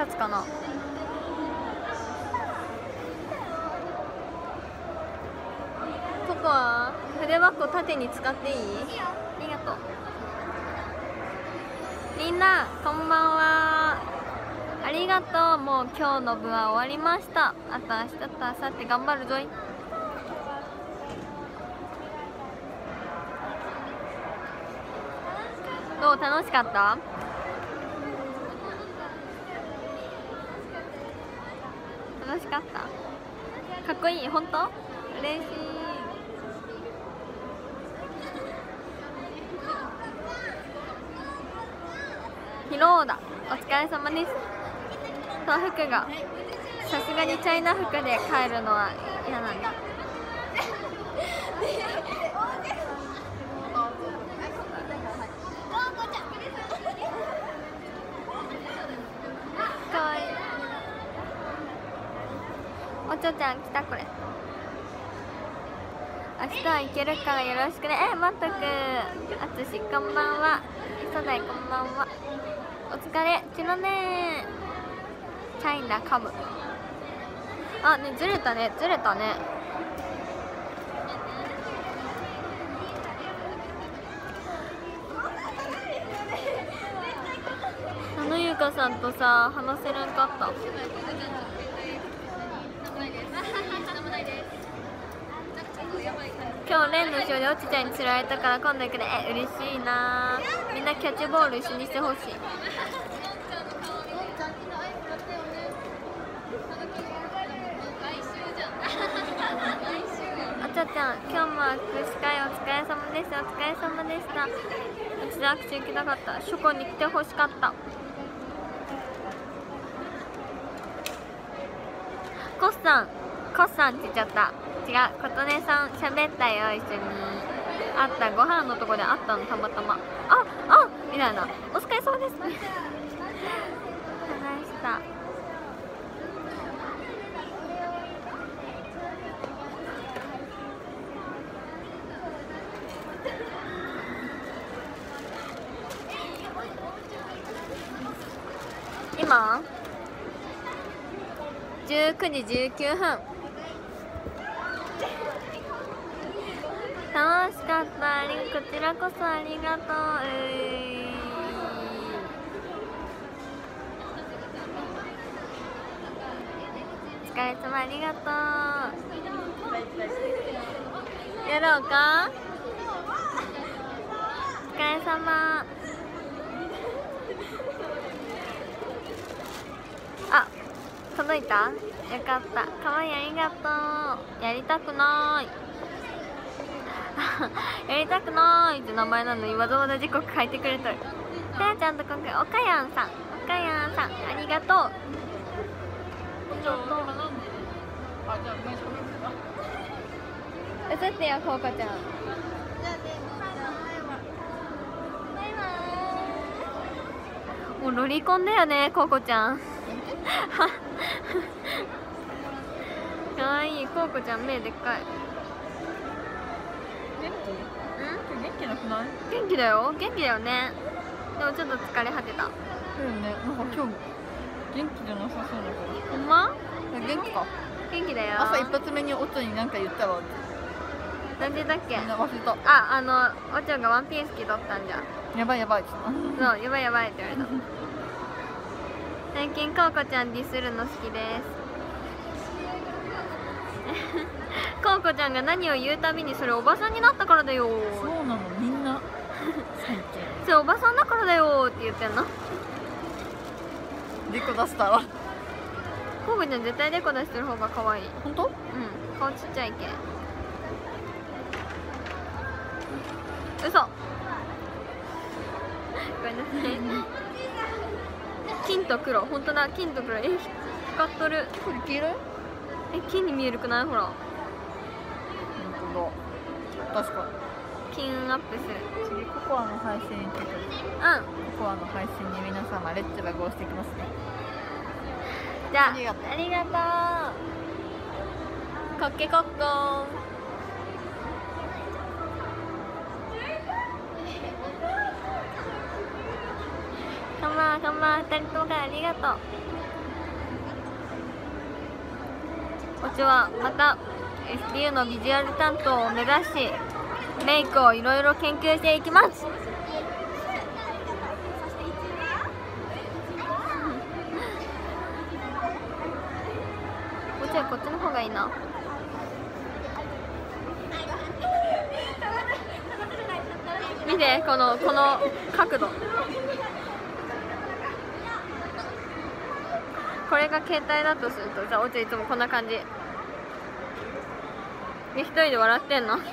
立つかな。ここは筆箱縦に使っていい？ありがとう。みんなこんばんは、ありがとう。もう今日の部は終わりました。あと明日と明後日頑張るぞい。どう？楽しかった？楽しかった。かっこいい。本当？嬉しい。ヒローだ。お疲れ様です。と服がさすがにチャイナ服で帰るのは嫌なんだ。かわいい。おちょちゃん来た。これ明日は行けるからよろしくね。まったく。あつしこんばんは。磯大こんばんは。お疲れ。チロねー。チャイナカム。あ、ね、ずれたね。ずれたね。あのゆうかさんとさ話せるんかった。今日レンの後ろでおちちゃんに釣られたから今度行くね。嬉しいな。みんなキャッチボール一緒にしてほしい。おちゃちゃん今日も握手会お疲れ様です。お疲れ様でした。うちで握手行きたかった。書庫に来てほしかった。コッさんって言っちゃった。違う、琴音さん喋ったよ。一緒に会った。ご飯のとこで会ったの、たまたま。みたいな。お疲れ様です話した。今19時19分。楽しかった。こちらこそありがとう。お疲れ様、ありがとう。やろうか。お疲れ様。届いた？よかった。かわいい、ありがとう。やりたくないやりたくないって名前なのにわざわざ時刻書いてくれとる。てやちゃんと今回おかやんさんありがとう。映ってよ、こうこちゃん。もうロリコンだよね、こうこちゃんかわいい。こうこちゃん目でっかい。 元気なくない？ 元気だよ。元気だよね。でもちょっと疲れ果てた。 そうよね。なんか今日元気じゃなさそうだから。 ほんま？ 元気か。 元気だよ。 朝一発目におちょに何か言ったわ。 なんでだっけ？ みんな忘れた。 おちょがワンピース着とったんじゃ。 やばいそう、やばいって言われた最近こうこちゃんディスるの好きですこうこちゃんが何を言うたびにそれおばさんになったからだよ。 そうなの、みんな最近それおばさんだからだよって言ってんの。 デコ出したわ。 こうこちゃん絶対デコ出してる方が可愛い。 本当？ うん、顔ちっちゃいけ。嘘ごめんなさい金と黒、本当だ、金と黒。光っとる。 これ黄色い？ 金に見えるくない？ほら。 本当だ。確かに。 金アップする。 次ココアの配信に来てくる。ココアの配信に皆様レッツラゴーしてきますね。 じゃあ、ありがとう。コッケコッコーン。かま2人ともありがとう。 こっちはまた STU のビジュアル担当を目指しメイクをいろいろ研究していきます。こっちの方がいいな。見てこの角度。これが携帯だとすると、じゃあおちゃんいつもこんな感じで一人で笑ってんのへ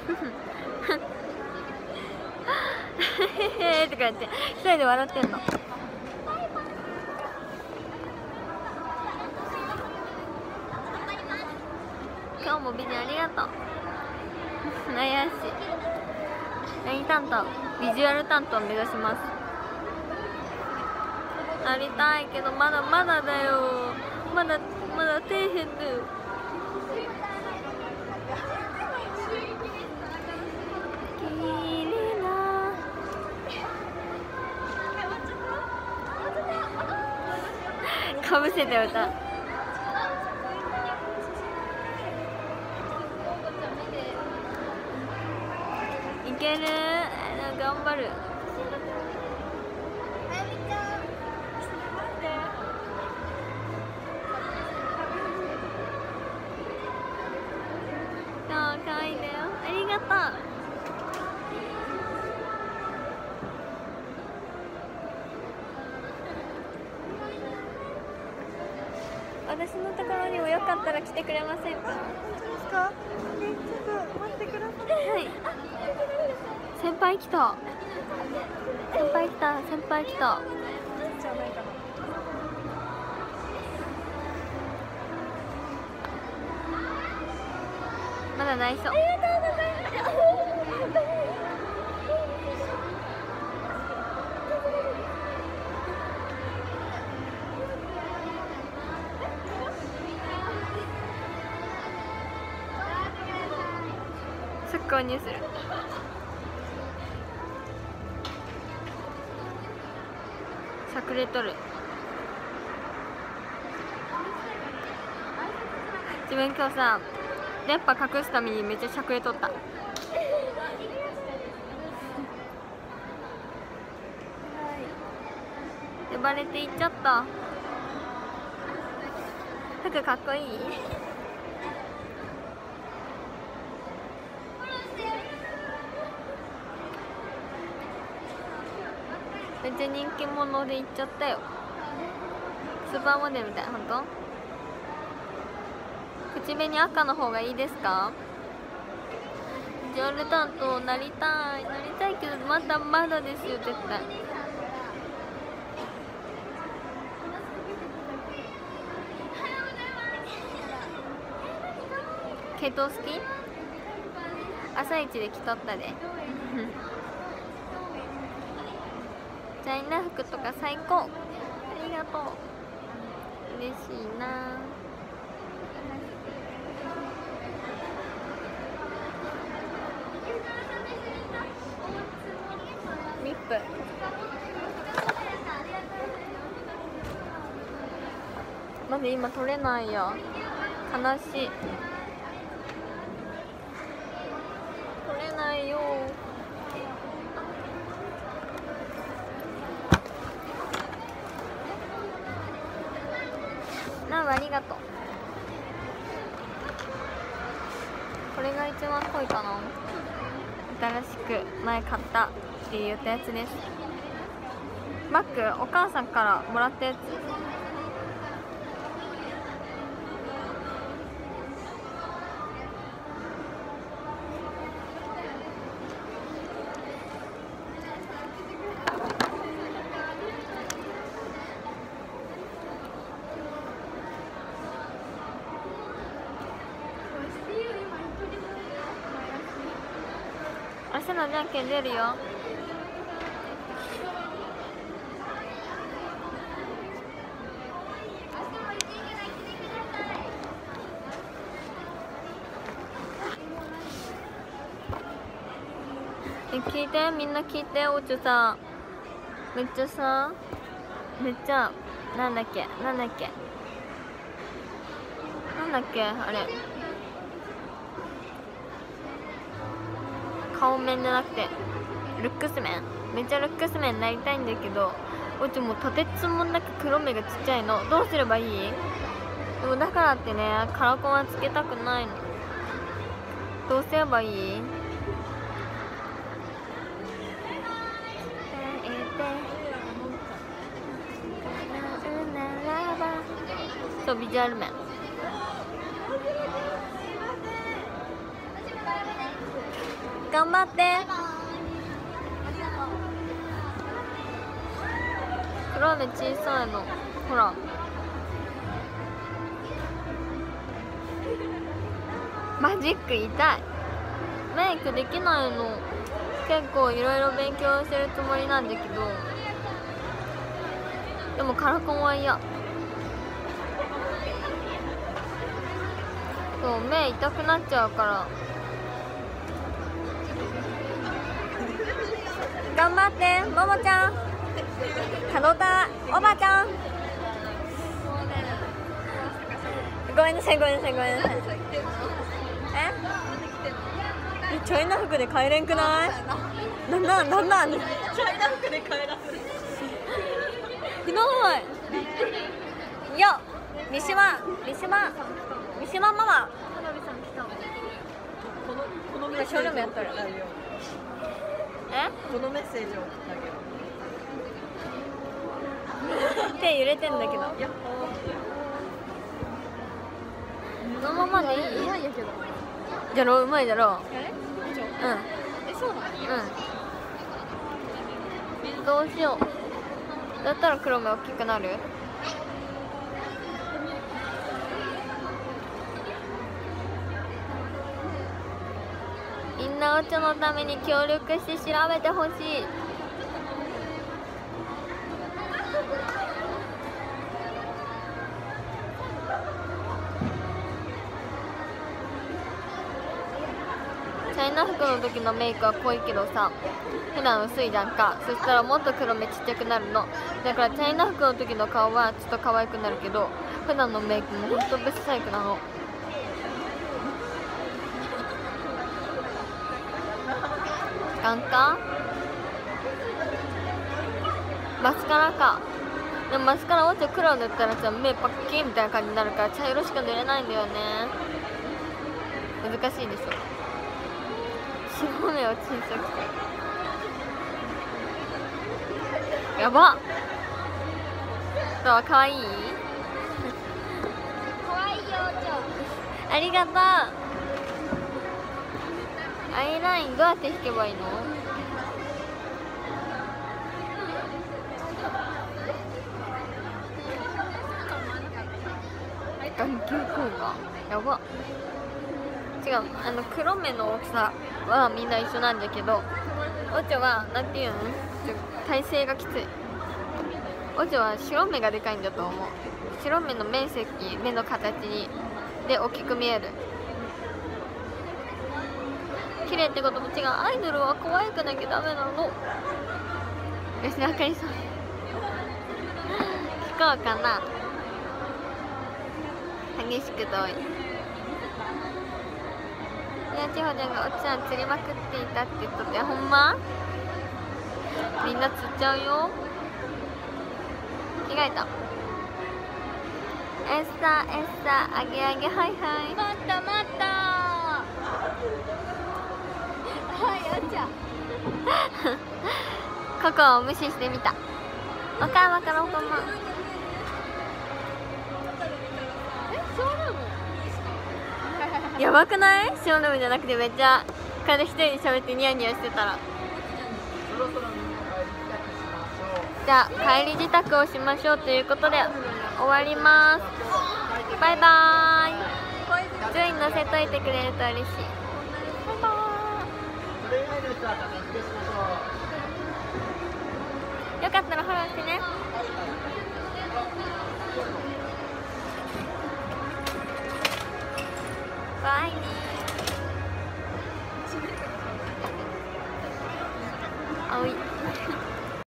へとか言って一人で笑ってんの。今日もビジュありがとう悩し何担当？ビジュアル担当を目指します。なりたいけどまだまだだよ。まだ底辺だよ。かぶせて歌。いける？頑張る。かわいいんだよ。ありがとう。私のところにもよかったら来てくれませんか？ ですか？ちょっと待ってください。 はい。先輩来た。先輩来た。先輩来た。 じゃないかな。 まだ内緒。ありがとうございます。即購入する。しゃくれとる。自分今日さ電波隠すためにめっちゃしゃくれとった。呼ばれていっちゃった。服かっこいい。めっちゃ人気者で行っちゃったよ。スーパーモデルみたい。本当？口紅赤の方がいいですか？ジョル担当なりたいけどまだまだですよ絶対。系統好き？朝一で着とったでチャイナ服とか最高。ありがとう。嬉しいな。リップなんで今取れないや。悲しい。取れないよ。ナウありがとう。これが一番濃いかな。新しく前買ったって言ったやつです。バッグお母さんからもらったやつ。明日のじゃんけん出るよ。聞いて、みんな聞いて。おちょさめっちゃさなんだっけなんだっけあれ、顔面じゃなくてルックス面、めっちゃルックス面になりたいんだけど、うちもうとてつもなく黒目がちっちゃいの。どうすればいい？でもだからってね、カラコンはつけたくないの。どうすればいい？そう、ビジュアル面。頑張って。黒目小さいの、ほら。マジック痛い。メイクできないの。結構いろいろ勉強してるつもりなんだけど、でもカラコンは嫌。そう、目痛くなっちゃうから。頑張って、ももちゃん。門田おばちゃん。ごめんなさい、ごめんなさい、ごめんなさい。チャイナ服で帰れんくない？なんチャイナ服で帰らせる。ひどい。よ、三島ママ。今ショールームやっとる。 このメッセージを送ってあげる。 手揺れてんだけど。このままでいい？じゃろう、うまいだろう。うん。 そうなの？ うん。どうしよう。だったら黒目大きくなる？みんなお茶のために協力して調べてほしい。チャイナ服の時のメイクは濃いけどさ、普段薄いじゃんか。そしたらもっと黒目ちっちゃくなるの。だからチャイナ服の時の顔はちょっと可愛くなるけど、普段のメイクもほんとブスサイクなの。眼科？マスカラか。でもマスカラもっと黒塗ったらさ、目パッキーみたいな感じになるから茶色しか塗れないんだよね。難しいでしょ。白目は小さくてやばっ。どう？かわいい？かわいいよ。ありがとう。アイラインどうやって引けばいいの？眼球効果やば。違う、黒目の大きさはみんな一緒なんだけど、おちょはなんていうの、体勢がきつい。おちょは白目がでかいんだと思う。白目の面積、目の形にで大きく見える。綺麗ってことも違う。アイドルは可愛くなきゃダメなの。よし、あかりさん聞こうかな。激しく遠い。いや、千穂ちゃんがおっちゃん釣りまくっていたって言っとって、ほんま？みんな釣っちゃうよ。着替えた。エッサあげあげ、はいはい。待った待ったはい、おっちゃんココを無視してみた。わかんわからんかな。ショールームやばくない？ショールームじゃなくてめっちゃ彼一人で喋ってニヤニヤしてたら。じゃあ帰り支度をしましょうということで終わります。バイバーイ。順位乗せといてくれると嬉しい。バイバーイ。よかったらフォローしてね。バイ。あおい。